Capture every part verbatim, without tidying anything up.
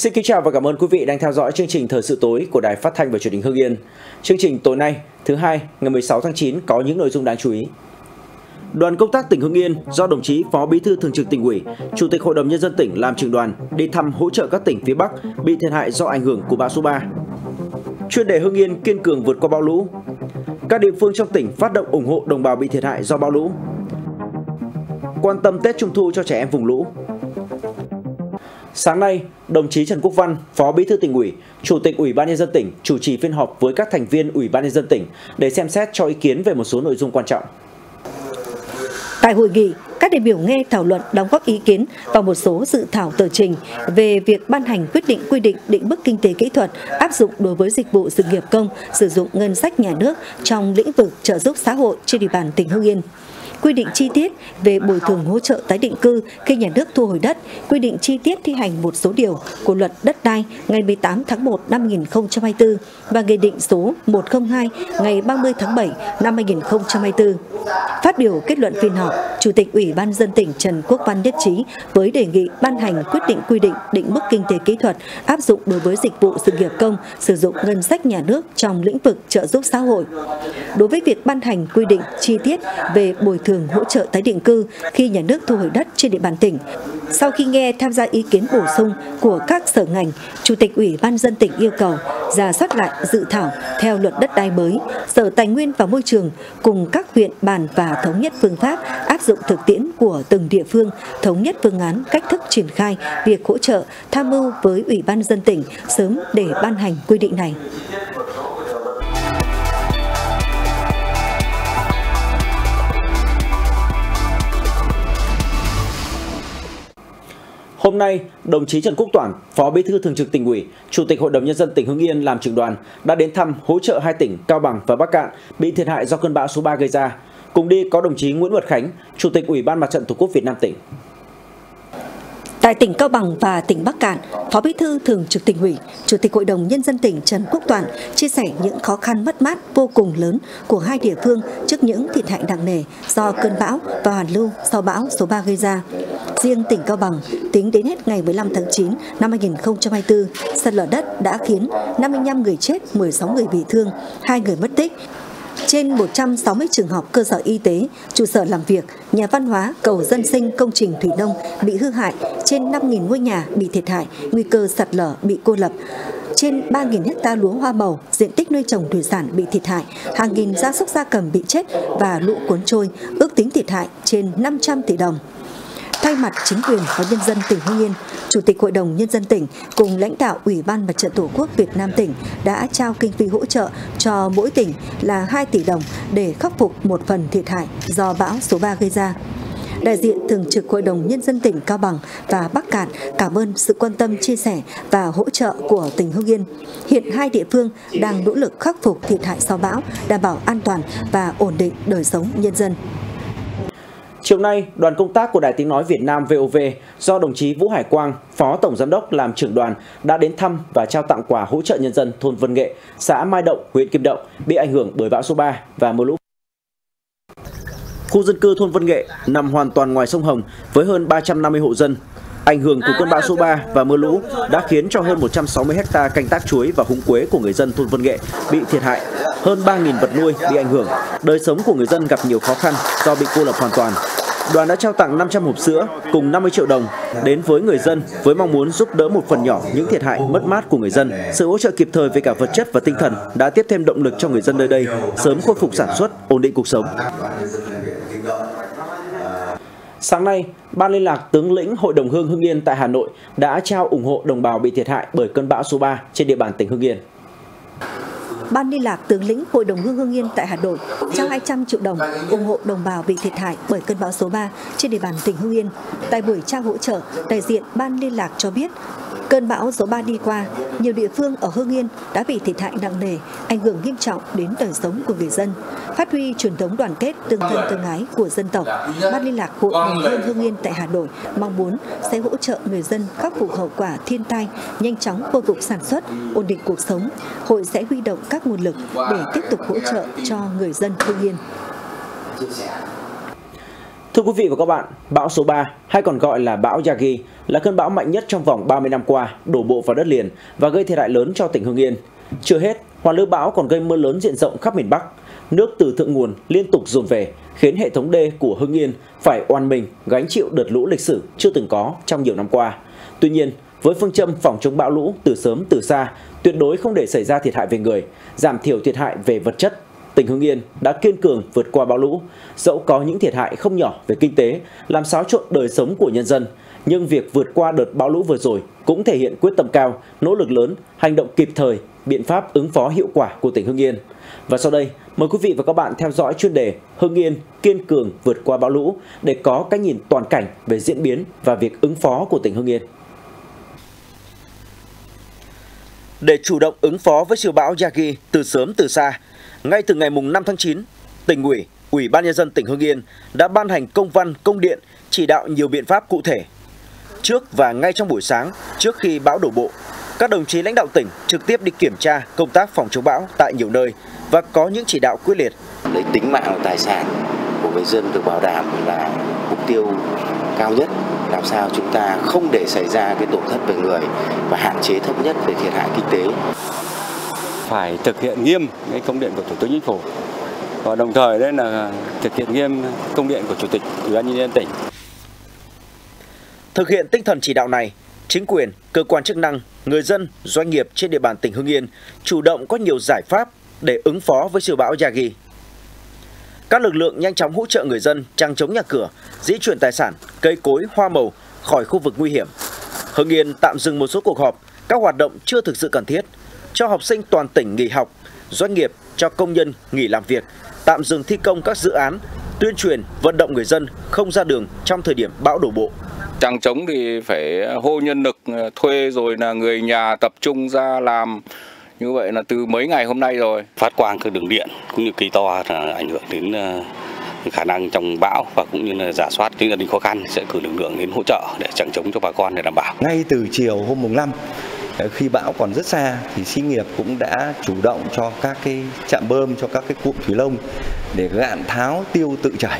Xin kính chào và cảm ơn quý vị đang theo dõi chương trình Thời sự tối của Đài Phát thanh và Truyền hình Hưng Yên. Chương trình tối nay, thứ hai, ngày mười sáu tháng chín có những nội dung đáng chú ý. Đoàn công tác tỉnh Hưng Yên do đồng chí Phó Bí thư Thường trực Tỉnh ủy, Chủ tịch Hội đồng Nhân dân tỉnh làm trưởng đoàn đi thăm hỗ trợ các tỉnh phía Bắc bị thiệt hại do ảnh hưởng của bão số ba. Chuyên đề Hưng Yên kiên cường vượt qua bão lũ. Các địa phương trong tỉnh phát động ủng hộ đồng bào bị thiệt hại do bão lũ. Quan tâm Tết Trung thu cho trẻ em vùng lũ. Sáng nay, đồng chí Trần Quốc Văn, Phó Bí thư Tỉnh ủy, Chủ tịch Ủy ban Nhân dân tỉnh chủ trì phiên họp với các thành viên Ủy ban Nhân dân tỉnh để xem xét cho ý kiến về một số nội dung quan trọng. Tại hội nghị, các đại biểu nghe thảo luận đóng góp ý kiến vào một số dự thảo tờ trình về việc ban hành quyết định quy định định mức kinh tế kỹ thuật áp dụng đối với dịch vụ sự nghiệp công sử dụng ngân sách nhà nước trong lĩnh vực trợ giúp xã hội trên địa bàn tỉnh Hưng Yên. Quy định chi tiết về bồi thường hỗ trợ tái định cư khi nhà nước thu hồi đất, quy định chi tiết thi hành một số điều của Luật Đất đai ngày mười tám tháng một năm hai nghìn không trăm hai mươi tư và Nghị định số một không hai ngày ba mươi tháng bảy năm hai nghìn không trăm hai mươi tư. Phát biểu kết luận phiên họp, Chủ tịch Ủy ban Nhân dân tỉnh Trần Quốc Văn nhất trí với đề nghị ban hành quyết định quy định định mức kinh tế kỹ thuật áp dụng đối với dịch vụ sự nghiệp công sử dụng ngân sách nhà nước trong lĩnh vực trợ giúp xã hội. Đối với việc ban hành quy định chi tiết về bồi thường hỗ trợ tái định cư khi nhà nước thu hồi đất trên địa bàn tỉnh, sau khi nghe tham gia ý kiến bổ sung của các sở ngành, Chủ tịch Ủy ban Nhân dân tỉnh yêu cầu rà soát lại dự thảo theo Luật Đất đai mới, Sở Tài nguyên và Môi trường cùng các huyện bàn và thống nhất phương pháp áp dụng thực tiễn của từng địa phương, thống nhất phương án cách thức triển khai việc hỗ trợ, tham mưu với Ủy ban Nhân dân tỉnh sớm để ban hành quy định này. Hôm nay, đồng chí Trần Quốc Toản, Phó Bí thư Thường trực Tỉnh ủy, Chủ tịch Hội đồng Nhân dân tỉnh Hưng Yên làm trưởng đoàn đã đến thăm hỗ trợ hai tỉnh Cao Bằng và Bắc Kạn bị thiệt hại do cơn bão số ba gây ra. Cùng đi có đồng chí Nguyễn Uất Khánh, Chủ tịch Ủy ban Mặt trận Tổ quốc Việt Nam tỉnh. Tại tỉnh Cao Bằng và tỉnh Bắc Kạn, Phó Bí thư Thường trực Tỉnh ủy, Chủ tịch Hội đồng Nhân dân tỉnh Trần Quốc Toản chia sẻ những khó khăn mất mát vô cùng lớn của hai địa phương trước những thiệt hại nặng nề do cơn bão và hoàn lưu sau bão số ba gây ra. Riêng tỉnh Cao Bằng, tính đến hết ngày mười lăm tháng chín năm hai nghìn không trăm hai mươi tư, sạt lở đất đã khiến năm mươi lăm người chết, mười sáu người bị thương, hai người mất tích. Trên một trăm sáu mươi trường học, cơ sở y tế, trụ sở làm việc, nhà văn hóa, cầu dân sinh, công trình thủy nông bị hư hại, trên năm nghìn ngôi nhà bị thiệt hại, nguy cơ sạt lở bị cô lập. Trên ba nghìn hecta lúa hoa màu, diện tích nuôi trồng thủy sản bị thiệt hại, hàng nghìn gia súc gia cầm bị chết và lũ cuốn trôi, ước tính thiệt hại trên năm trăm tỷ đồng. Thay mặt chính quyền và nhân dân tỉnh Hưng Yên, Chủ tịch Hội đồng Nhân dân tỉnh cùng lãnh đạo Ủy ban Mặt trận Tổ quốc Việt Nam tỉnh đã trao kinh phí hỗ trợ cho mỗi tỉnh là hai tỷ đồng để khắc phục một phần thiệt hại do bão số ba gây ra. Đại diện Thường trực Hội đồng Nhân dân tỉnh Cao Bằng và Bắc Kạn cảm ơn sự quan tâm, chia sẻ và hỗ trợ của tỉnh Hưng Yên. Hiện hai địa phương đang nỗ lực khắc phục thiệt hại sau bão, đảm bảo an toàn và ổn định đời sống nhân dân. Chiều nay, đoàn công tác của Đài Tiếng Nói Việt Nam vê o vê do đồng chí Vũ Hải Quang, Phó Tổng Giám đốc làm trưởng đoàn đã đến thăm và trao tặng quà hỗ trợ nhân dân thôn Vân Nghệ, xã Mai Động, huyện Kim Động bị ảnh hưởng bởi bão số ba và mưa lũ. Khu dân cư thôn Vân Nghệ nằm hoàn toàn ngoài sông Hồng với hơn ba trăm năm mươi hộ dân. Ảnh hưởng của cơn bão số ba và mưa lũ đã khiến cho hơn một trăm sáu mươi hecta canh tác chuối và húng quế của người dân thôn Vân Nghệ bị thiệt hại, hơn ba nghìn vật nuôi bị ảnh hưởng, đời sống của người dân gặp nhiều khó khăn do bị cô lập hoàn toàn. Đoàn đã trao tặng năm trăm hộp sữa cùng năm mươi triệu đồng đến với người dân với mong muốn giúp đỡ một phần nhỏ những thiệt hại mất mát của người dân. Sự hỗ trợ kịp thời về cả vật chất và tinh thần đã tiếp thêm động lực cho người dân nơi đây sớm khôi phục sản xuất, ổn định cuộc sống. Sáng nay, Ban liên lạc tướng lĩnh Hội đồng Hương Hưng Yên tại Hà Nội đã trao ủng hộ đồng bào bị thiệt hại bởi cơn bão số ba trên địa bàn tỉnh Hưng Yên. Ban liên lạc tướng lĩnh Hội đồng Hương Hưng Yên tại Hà Nội trao hai trăm triệu đồng ủng hộ đồng bào bị thiệt hại bởi cơn bão số ba trên địa bàn tỉnh Hưng Yên. Tại buổi trao hỗ trợ, đại diện Ban liên lạc cho biết, cơn bão số ba đi qua, nhiều địa phương ở Hưng Yên đã bị thiệt hại nặng nề, ảnh hưởng nghiêm trọng đến đời sống của người dân. Phát huy truyền thống đoàn kết, tương thân tương ái của dân tộc, Ban liên lạc Hội đồng Hương Hưng Yên tại Hà Nội mong muốn sẽ hỗ trợ người dân khắc phục hậu quả thiên tai, nhanh chóng khôi phục sản xuất, ổn định cuộc sống. Hội sẽ huy động các nguồn lực để tiếp tục hỗ trợ cho người dân Hưng Yên. Thưa quý vị và các bạn, bão số ba hay còn gọi là bão Yagi là cơn bão mạnh nhất trong vòng ba mươi năm qua đổ bộ vào đất liền và gây thiệt hại lớn cho tỉnh Hưng Yên. Chưa hết, hoàn lưu bão còn gây mưa lớn diện rộng khắp miền Bắc. Nước từ thượng nguồn liên tục dồn về, khiến hệ thống đê của Hưng Yên phải oan mình gánh chịu đợt lũ lịch sử chưa từng có trong nhiều năm qua. Tuy nhiên, với phương châm phòng chống bão lũ từ sớm từ xa, tuyệt đối không để xảy ra thiệt hại về người, giảm thiểu thiệt hại về vật chất, tỉnh Hưng Yên đã kiên cường vượt qua bão lũ. Dẫu có những thiệt hại không nhỏ về kinh tế, làm xáo trộn đời sống của nhân dân, nhưng việc vượt qua đợt bão lũ vừa rồi cũng thể hiện quyết tâm cao, nỗ lực lớn, hành động kịp thời, biện pháp ứng phó hiệu quả của tỉnh Hưng Yên. Và sau đây, mời quý vị và các bạn theo dõi chuyên đề Hưng Yên kiên cường vượt qua bão lũ để có cái nhìn toàn cảnh về diễn biến và việc ứng phó của tỉnh Hưng Yên. Để chủ động ứng phó với siêu bão Yagi từ sớm từ xa, ngay từ ngày năm tháng chín, Tỉnh ủy, Ủy ban Nhân dân tỉnh Hưng Yên đã ban hành công văn, công điện chỉ đạo nhiều biện pháp cụ thể. Trước và ngay trong buổi sáng, trước khi bão đổ bộ, các đồng chí lãnh đạo tỉnh trực tiếp đi kiểm tra công tác phòng chống bão tại nhiều nơi và có những chỉ đạo quyết liệt. Lấy tính mạng và tài sản của người dân được bảo đảm là mục tiêu cao nhất, làm sao chúng ta không để xảy ra cái tổn thất về người và hạn chế thấp nhất về thiệt hại kinh tế. Phải thực hiện nghiêm cái công điện của Thủ tướng Chính phủ và đồng thời đấy là thực hiện nghiêm công điện của Chủ tịch Ủy ban Nhân dân tỉnh. Thực hiện tinh thần chỉ đạo này, chính quyền, cơ quan chức năng, người dân, doanh nghiệp trên địa bàn tỉnh Hưng Yên chủ động có nhiều giải pháp để ứng phó với siêu bão Yagi. Các lực lượng nhanh chóng hỗ trợ người dân chằng chống nhà cửa, di chuyển tài sản, cây cối, hoa màu khỏi khu vực nguy hiểm. Hưng Yên tạm dừng một số cuộc họp, các hoạt động chưa thực sự cần thiết, cho học sinh toàn tỉnh nghỉ học, doanh nghiệp cho công nhân nghỉ làm việc, tạm dừng thi công các dự án, tuyên truyền vận động người dân không ra đường trong thời điểm bão đổ bộ. Chằng chống thì phải hô nhân lực thuê rồi là người nhà tập trung ra làm, như vậy là từ mấy ngày hôm nay rồi. Phát quang các đường điện cũng như cây to là ảnh hưởng đến khả năng trong bão và cũng như là rà soát những gia đình khó khăn sẽ cử lực lượng đến hỗ trợ để chằng chống cho bà con để đảm bảo. Ngay từ chiều hôm mùng năm, khi bão còn rất xa thì xí nghiệp cũng đã chủ động cho các cái trạm bơm, cho các cái cụm thủy nông để gạn tháo tiêu tự chảy.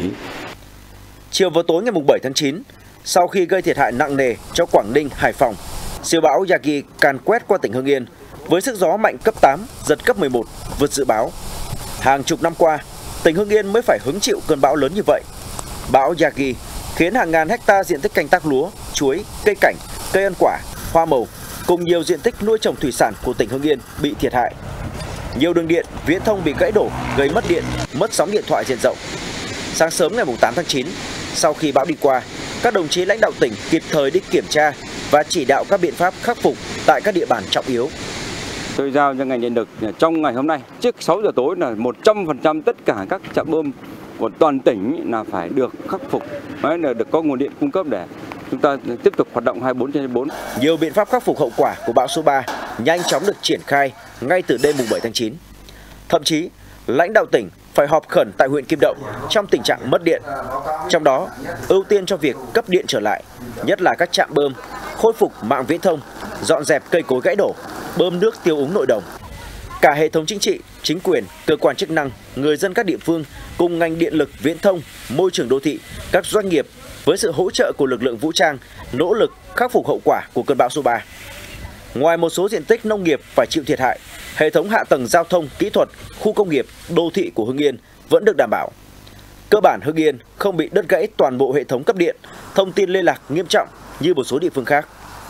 Chiều và tối ngày bảy tháng chín, sau khi gây thiệt hại nặng nề cho Quảng Ninh, Hải Phòng, siêu bão Yagi càn quét qua tỉnh Hưng Yên với sức gió mạnh cấp tám, giật cấp mười một, vượt dự báo. Hàng chục năm qua, tỉnh Hưng Yên mới phải hứng chịu cơn bão lớn như vậy. Bão Yagi khiến hàng ngàn hecta diện tích canh tác lúa, chuối, cây cảnh, cây ăn quả, hoa màu cùng nhiều diện tích nuôi trồng thủy sản của tỉnh Hưng Yên bị thiệt hại. Nhiều đường điện, viễn thông bị gãy đổ, gây mất điện, mất sóng điện thoại diện rộng. Sáng sớm ngày tám tháng chín, sau khi bão đi qua, các đồng chí lãnh đạo tỉnh kịp thời đi kiểm tra và chỉ đạo các biện pháp khắc phục tại các địa bàn trọng yếu. Tôi giao cho ngành điện lực trong ngày hôm nay trước sáu giờ tối là một trăm phần trăm tất cả các trạm bơm của toàn tỉnh là phải được khắc phục, đấy là được có nguồn điện cung cấp để chúng ta tiếp tục hoạt động hai mươi bốn trên hai mươi bốn. Nhiều biện pháp khắc phục hậu quả của bão số ba nhanh chóng được triển khai ngay từ đêm bảy tháng chín. Thậm chí, lãnh đạo tỉnh phải họp khẩn tại huyện Kim Động trong tình trạng mất điện. Trong đó, ưu tiên cho việc cấp điện trở lại, nhất là các trạm bơm, khôi phục mạng viễn thông, dọn dẹp cây cối gãy đổ, bơm nước tiêu úng nội đồng. Cả hệ thống chính trị, chính quyền, cơ quan chức năng, người dân các địa phương cùng ngành điện lực, viễn thông, môi trường đô thị, các doanh nghiệp với sự hỗ trợ của lực lượng vũ trang nỗ lực khắc phục hậu quả của cơn bão số ba. Ngoài một số diện tích nông nghiệp phải chịu thiệt hại, hệ thống hạ tầng giao thông, kỹ thuật, khu công nghiệp, đô thị của Hưng Yên vẫn được đảm bảo. Cơ bản Hưng Yên không bị đứt gãy toàn bộ hệ thống cấp điện, thông tin liên lạc nghiêm trọng như một số địa phương khác.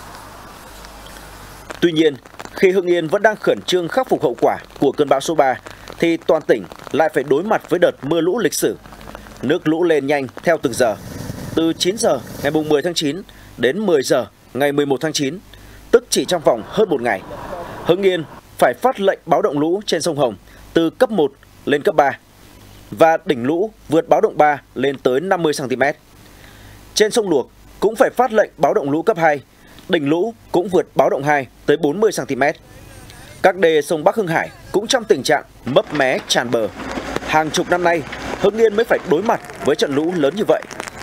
Tuy nhiên, khi Hưng Yên vẫn đang khẩn trương khắc phục hậu quả của cơn bão số ba, thì toàn tỉnh lại phải đối mặt với đợt mưa lũ lịch sử. Nước lũ lên nhanh theo từng giờ. Từ chín giờ ngày mười tháng chín đến mười giờ ngày mười một tháng chín, tức chỉ trong vòng hơn một ngày, Hưng Yên phải phát lệnh báo động lũ trên sông Hồng từ cấp một lên cấp ba và đỉnh lũ vượt báo động ba lên tới năm mươi xăng ti mét. Trên sông Luộc cũng phải phát lệnh báo động lũ cấp hai, đỉnh lũ cũng vượt báo động hai tới bốn mươi xăng ti mét. Các đê sông Bắc Hưng Hải cũng trong tình trạng mấp mé tràn bờ. Hàng chục năm nay, Hưng Yên mới phải đối mặt với trận lũ lớn như vậy.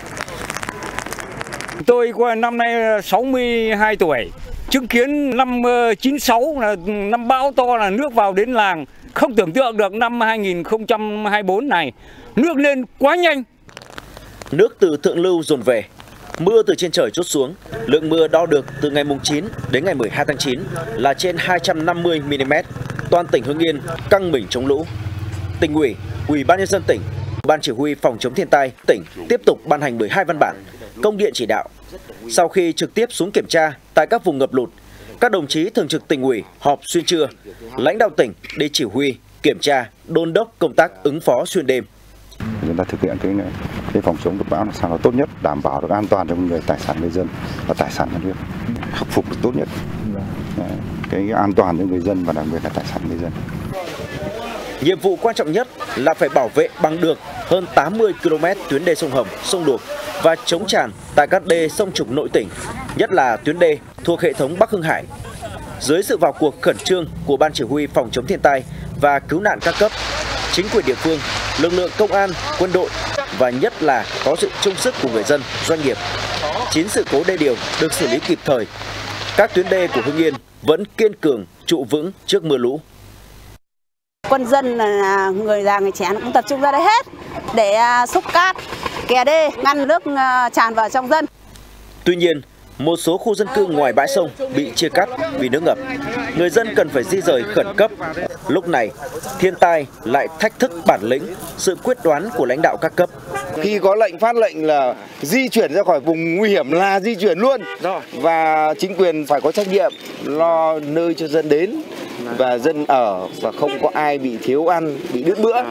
Tôi qua năm nay sáu mươi hai tuổi, chứng kiến năm chín sáu là năm bão to là nước vào đến làng. Không tưởng tượng được năm hai nghìn không trăm hai mươi tư này, nước lên quá nhanh. Nước từ thượng lưu dồn về, mưa từ trên trời trút xuống. Lượng mưa đo được từ ngày mùng chín đến ngày mười hai tháng chín là trên hai trăm năm mươi mi-li-mét. Toàn tỉnh Hưng Yên căng mình chống lũ. Tỉnh ủy, Ủy ban nhân dân tỉnh, Ban chỉ huy phòng chống thiên tai tỉnh tiếp tục ban hành mười hai văn bản, công điện chỉ đạo. Sau khi trực tiếp xuống kiểm tra tại các vùng ngập lụt, các đồng chí thường trực tỉnh ủy họp xuyên trưa, lãnh đạo tỉnh đi chỉ huy, kiểm tra, đôn đốc công tác ứng phó xuyên đêm. Chúng ta thực hiện cái, cái phòng chống lụt bão làm sao nó tốt nhất, đảm bảo được an toàn cho người, tài sản người dân và tài sản nhà nước, khắc phục được tốt nhất cái an toàn cho người dân và đặc biệt là tài sản người dân. Nhiệm vụ quan trọng nhất là phải bảo vệ bằng được hơn tám mươi ki lô mét tuyến đê sông Hồng, sông Luộc và chống tràn tại các đê sông trục nội tỉnh, nhất là tuyến đê thuộc hệ thống Bắc Hưng Hải. Dưới sự vào cuộc khẩn trương của Ban chỉ huy phòng chống thiên tai và cứu nạn các cấp, chính quyền địa phương, lực lượng công an, quân đội và nhất là có sự chung sức của người dân, doanh nghiệp, chín sự cố đê điều được xử lý kịp thời. Các tuyến đê của Hưng Yên vẫn kiên cường, trụ vững trước mưa lũ. Quân dân là người già người trẻ cũng tập trung ra đây hết để xúc cát, kè đê, ngăn nước tràn vào trong dân. Tuy nhiên, một số khu dân cư ngoài bãi sông bị chia cắt vì nước ngập. Người dân cần phải di rời khẩn cấp. Lúc này, thiên tai lại thách thức bản lĩnh, sự quyết đoán của lãnh đạo các cấp. Khi có lệnh phát lệnh là di chuyển ra khỏi vùng nguy hiểm là di chuyển luôn. Và chính quyền phải có trách nhiệm lo nơi cho dân đến và dân ở và không có ai bị thiếu ăn, bị đứt bữa.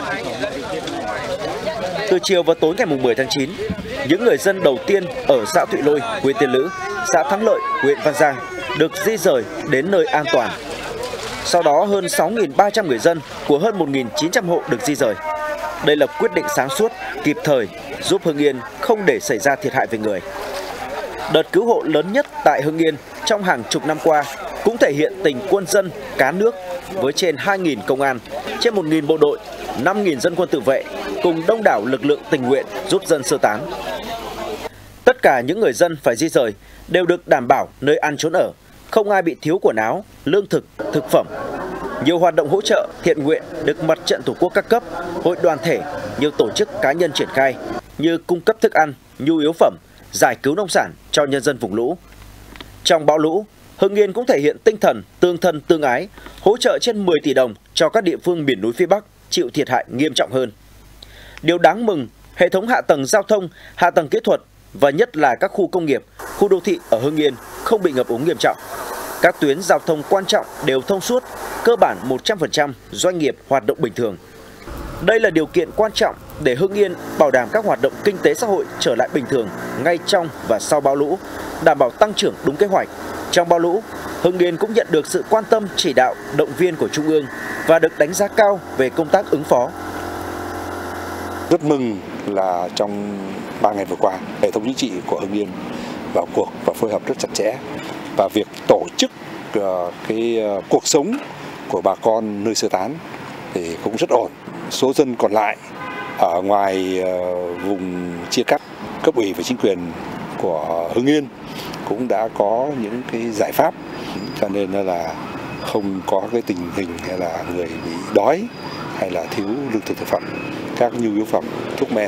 Từ chiều và tối ngày mười tháng chín, những người dân đầu tiên ở xã Thụy Lôi, huyện Tiên Lữ, xã Thắng Lợi, huyện Văn Giang được di rời đến nơi an toàn. Sau đó hơn sáu nghìn ba trăm người dân của hơn một nghìn chín trăm hộ được di rời. Đây là quyết định sáng suốt, kịp thời, giúp Hưng Yên không để xảy ra thiệt hại về người. Đợt cứu hộ lớn nhất tại Hưng Yên trong hàng chục năm qua cũng thể hiện tình quân dân cá nước với trên hai nghìn công an, trên một nghìn bộ đội, năm nghìn dân quân tự vệ cùng đông đảo lực lượng tình nguyện giúp dân sơ tán. Tất cả những người dân phải di rời đều được đảm bảo nơi ăn trốn ở, không ai bị thiếu quần áo, lương thực, thực phẩm. Nhiều hoạt động hỗ trợ thiện nguyện được Mặt trận Tổ quốc các cấp, hội đoàn thể, nhiều tổ chức cá nhân triển khai như cung cấp thức ăn, nhu yếu phẩm, giải cứu nông sản cho nhân dân vùng lũ. Trong bão lũ, Hưng Yên cũng thể hiện tinh thần tương thân tương ái, hỗ trợ trên mười tỷ đồng cho các địa phương miền núi phía Bắc chịu thiệt hại nghiêm trọng hơn. Điều đáng mừng, hệ thống hạ tầng giao thông, hạ tầng kỹ thuật và nhất là các khu công nghiệp, khu đô thị ở Hưng Yên không bị ngập úng nghiêm trọng. Các tuyến giao thông quan trọng đều thông suốt, cơ bản một trăm phần trăm doanh nghiệp hoạt động bình thường. Đây là điều kiện quan trọng để Hưng Yên bảo đảm các hoạt động kinh tế xã hội trở lại bình thường ngay trong và sau bão lũ, đảm bảo tăng trưởng đúng kế hoạch. Trong bão lũ, Hưng Yên cũng nhận được sự quan tâm chỉ đạo, động viên của Trung ương và được đánh giá cao về công tác ứng phó. Rất mừng là trong ba ngày vừa qua, hệ thống chính trị của Hưng Yên vào cuộc và phối hợp rất chặt chẽ, và việc tổ chức cái cuộc sống của bà con nơi sơ tán thì cũng rất ổn. Số dân còn lại ở ngoài vùng chia cắt, cấp ủy và chính quyền của Hưng Yên cũng đã có những cái giải pháp, cho nên là không có cái tình hình hay là người bị đói hay là thiếu lương thực thực phẩm, các nhu yếu phẩm, thuốc men.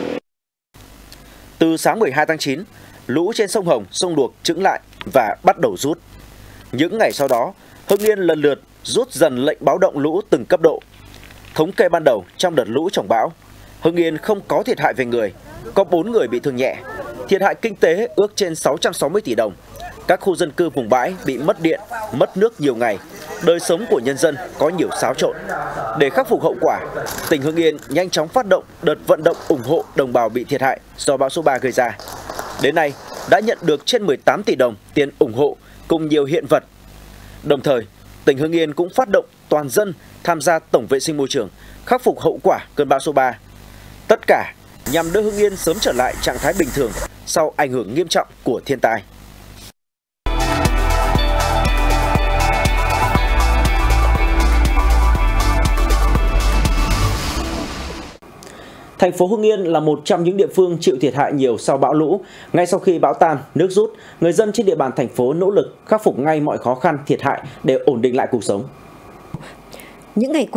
Từ sáng mười hai tháng chín, lũ trên sông Hồng, sông Luộc chững lại và bắt đầu rút. Những ngày sau đó, Hưng Yên lần lượt rút dần lệnh báo động lũ từng cấp độ. Thống kê ban đầu trong đợt lũ trồng bão, Hưng Yên không có thiệt hại về người, có bốn người bị thương nhẹ. Thiệt hại kinh tế ước trên sáu trăm sáu mươi tỷ đồng. Các khu dân cư vùng bãi bị mất điện, mất nước nhiều ngày. Đời sống của nhân dân có nhiều xáo trộn. Để khắc phục hậu quả, tỉnh Hưng Yên nhanh chóng phát động đợt vận động ủng hộ đồng bào bị thiệt hại do bão số ba gây ra. Đến nay, đã nhận được trên mười tám tỷ đồng tiền ủng hộ cùng nhiều hiện vật. Đồng thời, tỉnh Hưng Yên cũng phát động toàn dân tham gia tổng vệ sinh môi trường, khắc phục hậu quả cơn bão số ba. Tất cả nhằm đưa Hưng Yên sớm trở lại trạng thái bình thường sau ảnh hưởng nghiêm trọng của thiên tai. Thành phố Hưng Yên là một trong những địa phương chịu thiệt hại nhiều sau bão lũ. Ngay sau khi bão tan, nước rút, người dân trên địa bàn thành phố nỗ lực khắc phục ngay mọi khó khăn, thiệt hại để ổn định lại cuộc sống. Những ngày qua,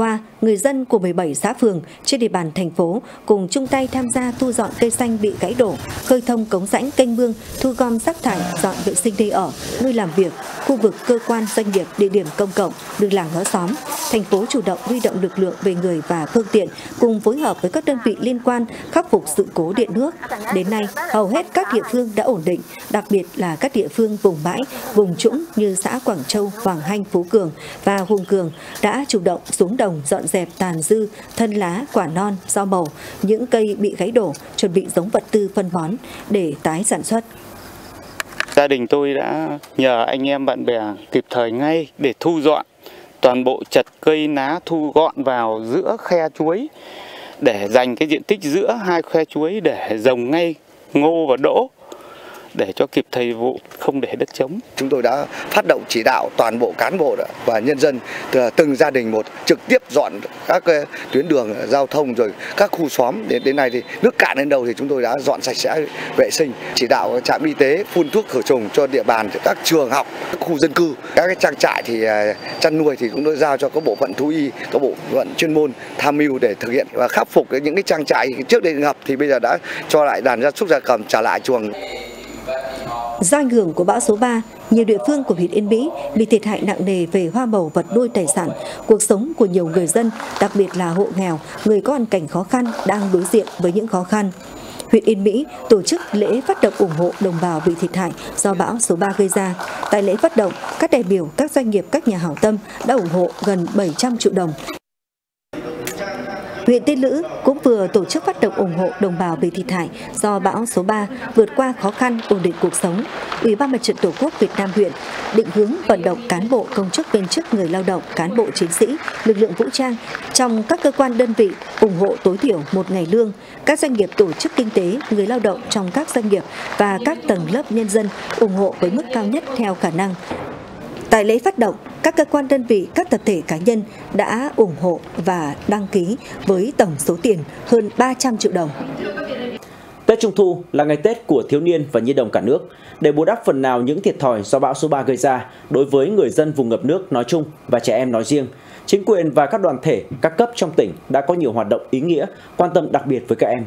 người dân của mười bảy xã phường trên địa bàn thành phố cùng chung tay tham gia thu dọn cây xanh bị gãy đổ, khơi thông cống rãnh kênh mương, thu gom rác thải, dọn vệ sinh nơi ở, nơi làm việc, khu vực cơ quan doanh nghiệp, địa điểm công cộng, đường làng ngõ xóm. Thành phố chủ động huy động lực lượng về người và phương tiện cùng phối hợp với các đơn vị liên quan khắc phục sự cố điện nước. Đến nay, hầu hết các địa phương đã ổn định, đặc biệt là các địa phương vùng bãi, vùng trũng như xã Quảng Châu, Hoàng Hanh, Phú Cường và Hùng Cường đã chủ động xuống đồng dọn dẹp tàn dư, thân lá, quả non, rau màu, những cây bị gãy đổ, chuẩn bị giống vật tư phân bón để tái sản xuất. Gia đình tôi đã nhờ anh em bạn bè kịp thời ngay để thu dọn toàn bộ chật cây ná, thu gọn vào giữa khe chuối để dành cái diện tích giữa hai khe chuối để trồng ngay ngô và đỗ để cho kịp thời vụ, không để đất trống. Chúng tôi đã phát động chỉ đạo toàn bộ cán bộ và nhân dân từng gia đình một trực tiếp dọn các tuyến đường giao thông rồi các khu xóm. Đến đến nay thì nước cạn đến đâu thì chúng tôi đã dọn sạch sẽ, vệ sinh, chỉ đạo trạm y tế phun thuốc khử trùng cho địa bàn, các trường học, các khu dân cư, các cái trang trại thì chăn nuôi thì cũng đã giao cho các bộ phận thú y, các bộ phận chuyên môn tham mưu để thực hiện và khắc phục những cái trang trại trước đây ngập thì bây giờ đã cho lại đàn gia súc gia cầm trả lại chuồng. Do ảnh hưởng của bão số ba, nhiều địa phương của huyện Yên Mỹ bị thiệt hại nặng nề về hoa màu, vật nuôi, tài sản. Cuộc sống của nhiều người dân, đặc biệt là hộ nghèo, người có hoàn cảnh khó khăn đang đối diện với những khó khăn. Huyện Yên Mỹ tổ chức lễ phát động ủng hộ đồng bào bị thiệt hại do bão số ba gây ra. Tại lễ phát động, các đại biểu, các doanh nghiệp, các nhà hảo tâm đã ủng hộ gần bảy trăm triệu đồng. Huyện Tiên Lữ cũng vừa tổ chức phát động ủng hộ đồng bào bị thiệt hại do bão số ba vượt qua khó khăn, ổn định cuộc sống. Ủy ban Mặt trận Tổ quốc Việt Nam huyện định hướng vận động cán bộ, công chức, viên chức, người lao động, cán bộ chiến sĩ, lực lượng vũ trang trong các cơ quan đơn vị ủng hộ tối thiểu một ngày lương. Các doanh nghiệp, tổ chức kinh tế, người lao động trong các doanh nghiệp và các tầng lớp nhân dân ủng hộ với mức cao nhất theo khả năng. Tại lễ phát động, các cơ quan đơn vị, các tập thể cá nhân đã ủng hộ và đăng ký với tổng số tiền hơn ba trăm triệu đồng. Tết Trung thu là ngày Tết của thiếu niên và nhi đồng cả nước. Để bù đắp phần nào những thiệt thòi do bão số ba gây ra đối với người dân vùng ngập nước nói chung và trẻ em nói riêng, chính quyền và các đoàn thể, các cấp trong tỉnh đã có nhiều hoạt động ý nghĩa, quan tâm đặc biệt với các em.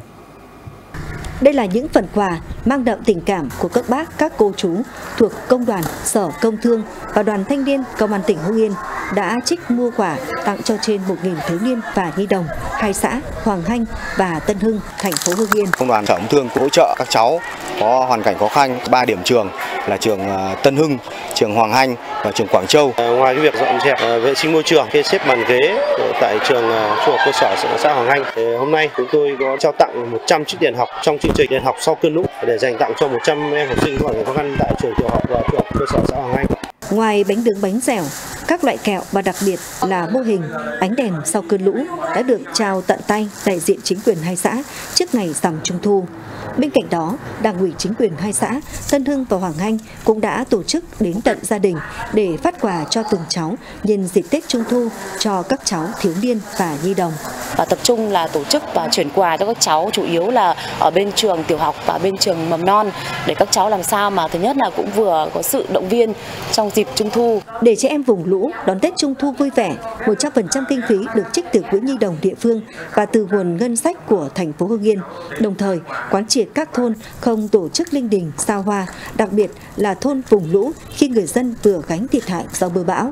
Đây là những phần quà mang đậm tình cảm của các bác, các cô chú thuộc Công đoàn, Sở Công Thương và Đoàn Thanh niên Công an tỉnh Hưng Yên đã trích mua quà tặng cho trên một nghìn thiếu niên và nhi đồng hai xã Hoàng Hanh và Tân Hưng, thành phố Hưng Yên. Công đoàn Sở Công Thương hỗ trợ các cháu có hoàn cảnh khó khăn ba điểm trường là trường Tân Hưng, trường Hoàng Hanh và trường Quảng Châu. Ngoài cái việc dọn dẹp vệ sinh môi trường, kê xếp bàn ghế tại trường Trung học cơ sở xã Hoàng Hanh, thì hôm nay chúng tôi có trao tặng một trăm chiếc đèn học trong chương trình đèn học sau cơn lũ để dành tặng cho một trăm em học sinh có hoàn cảnh khó khăn tại trường tiểu học và trung học cơ sở xã Hoàng Hanh. Ngoài bánh nướng, bánh dẻo, các loại kẹo và đặc biệt là mô hình ánh đèn sau cơn lũ đã được trao tận tay đại diện chính quyền hai xã trước ngày rằm Trung thu. Bên cạnh đó, Đảng ủy chính quyền hai xã Tân Hưng và Hoàng Hanh cũng đã tổ chức đến tận gia đình để phát quà cho từng cháu nhân dịp Tết Trung thu cho các cháu thiếu niên và nhi đồng. Và tập trung là tổ chức và chuyển quà cho các cháu, chủ yếu là ở bên trường tiểu học và bên trường mầm non, để các cháu làm sao mà thứ nhất là cũng vừa có sự động viên trong dịp Trung thu. Để trẻ em vùng lũ đón Tết Trung thu vui vẻ, một trăm phần trăm kinh phí được trích từ quỹ nhi đồng địa phương và từ nguồn ngân sách của thành phố Hưng Yên. Đồng thời, quán triệt các thôn không tổ chức linh đình, sao hoa, đặc biệt là thôn vùng lũ khi người dân vừa gánh thiệt hại do mưa bão.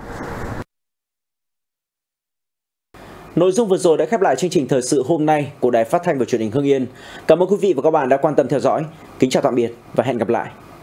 Nội dung vừa rồi đã khép lại chương trình thời sự hôm nay của Đài Phát thanh và Truyền hình Hưng Yên. Cảm ơn quý vị và các bạn đã quan tâm theo dõi. Kính chào tạm biệt và hẹn gặp lại.